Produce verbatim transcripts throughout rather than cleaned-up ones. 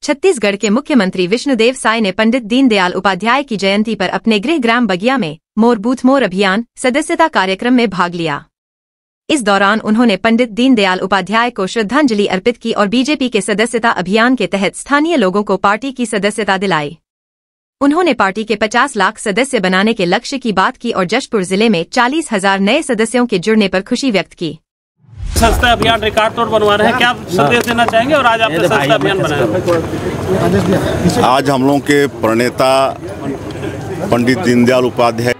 छत्तीसगढ़ के मुख्यमंत्री विष्णुदेव साय ने पंडित दीनदयाल उपाध्याय की जयंती पर अपने गृह ग्राम बगिया में मोर बूथ मोर अभियान सदस्यता कार्यक्रम में भाग लिया। इस दौरान उन्होंने पंडित दीनदयाल उपाध्याय को श्रद्धांजलि अर्पित की और बीजेपी के सदस्यता अभियान के तहत स्थानीय लोगों को पार्टी की सदस्यता दिलाई। उन्होंने पार्टी के पचास लाख सदस्य बनाने के लक्ष्य की बात की और जशपुर जिले में चालीस हजार नए सदस्यों के जुड़ने पर खुशी व्यक्त की। सदस्यता अभियान रिकॉर्ड तोड़ बनवा रहे हैं, क्या संदेश देना चाहेंगे? और आज आपने सदस्यता अभियान बनाया। आज हम लोगों के प्रणेता पंडित दीनदयाल उपाध्याय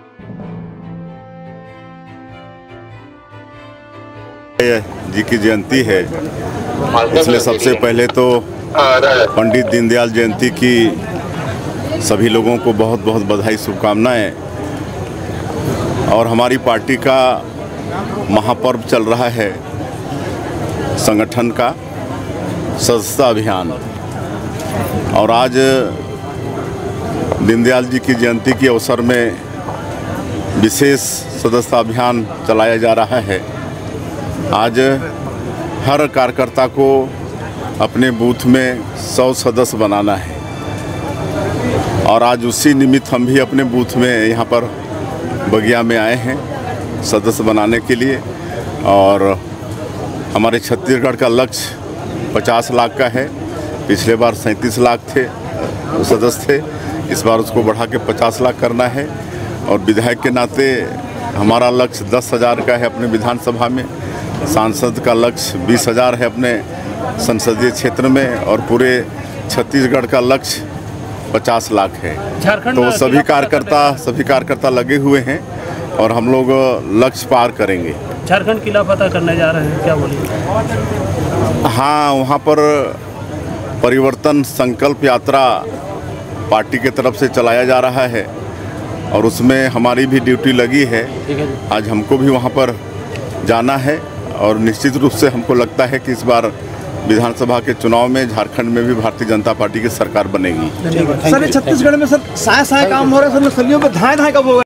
जी की जयंती है, इसलिए सबसे पहले तो पंडित दीनदयाल जयंती की सभी लोगों को बहुत बहुत बधाई, शुभकामनाएं। और हमारी पार्टी का महापर्व चल रहा है संगठन का सदस्यता अभियान, और आज दीनदयाल जी की जयंती के अवसर में विशेष सदस्यता अभियान चलाया जा रहा है। आज हर कार्यकर्ता को अपने बूथ में सौ सदस्य बनाना है, और आज उसी निमित्त हम भी अपने बूथ में यहाँ पर बगिया में आए हैं सदस्य बनाने के लिए। और हमारे छत्तीसगढ़ का लक्ष्य पचास लाख का है। पिछले बार सैंतीस लाख थे सदस्य थे, इस बार उसको बढ़ा के पचास लाख करना है। और विधायक के नाते हमारा लक्ष्य दस हज़ार का है अपने विधानसभा में, सांसद का लक्ष्य बीस हज़ार है अपने संसदीय क्षेत्र में, और पूरे छत्तीसगढ़ का लक्ष्य पचास लाख है। तो सभी कार्यकर्ता सभी कार्यकर्ता लगे हुए हैं और हम लोग लक्ष्य पार करेंगे। झारखंड किला फतह करने जा रहे हैं, क्या बोलिए? हाँ, वहाँ पर परिवर्तन संकल्प यात्रा पार्टी के तरफ से चलाया जा रहा है, और उसमें हमारी भी ड्यूटी लगी है। आज हमको भी वहाँ पर जाना है, और निश्चित रूप से हमको लगता है कि इस बार विधानसभा के चुनाव में झारखंड में भी भारतीय जनता पार्टी की सरकार बनेगी। सर, छत्तीसगढ़ में सर साय साय काम हो रहा है, सर नक्सलियों पे धाए धाए कब होगा?